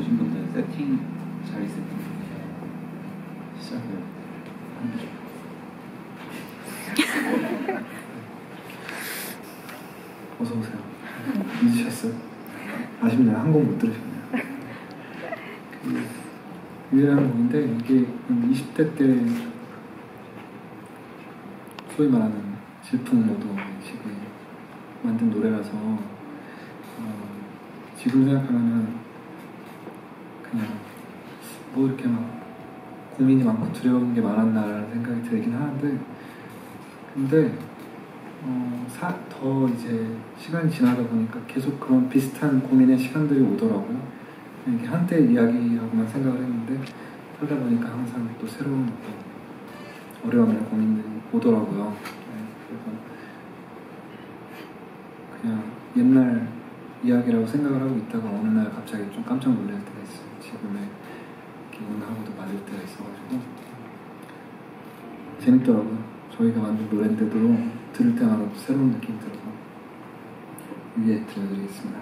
오신 분들 세팅 자리 세팅 시작을 어서 오세요. 잊으셨어요? 아쉽네요. 한 곡 못 들으셨네요. 유일한 곡인데 이게 20대 때 소위 말하는 질풍노도 지금 만든 노래라서 지금 생각하면은 그냥 뭐 이렇게 막 고민이 많고 두려운 게 많았나라는 생각이 들긴 하는데 근데 더 이제 시간이 지나다 보니까 계속 그런 비슷한 고민의 시간들이 오더라고요. 이게 한때 이야기라고만 생각을 했는데 살다 보니까 항상 또 새로운 어려움이나 고민들이 오더라고요. 그래서 그냥 옛날 이야기라고 생각을 하고 있다가 어느 날 갑자기 좀 깜짝 놀랄 때가 있어요. 지금의 기분하고도 맞을 때가 있어가지고 재밌더라고요. 저희가 만든 노래인데도 들을 때마다 새로운 느낌이 들어서 위에 들려드리겠습니다.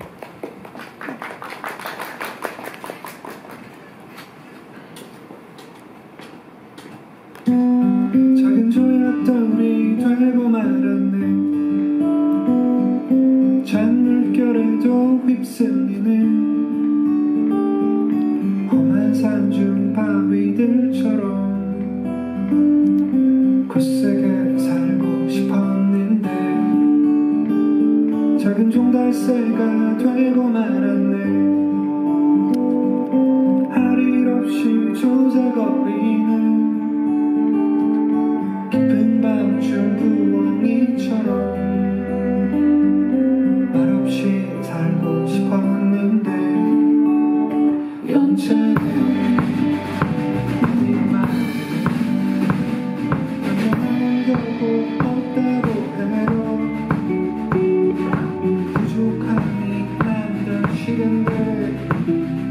작은 조약돌이 되고 말았네. 잔물결에도 휩쓸리는 험한 산중 바위들처럼 굳세게 살고 싶었는데 작은 종달새가 되고 말았네. 할 일 없이 조잘거리는 깊은 밤중 부엉이처럼 말없이 살고 싶었는데 연체는 네 말을 겨우 없다고 해도 부족함이 난 더 싫은데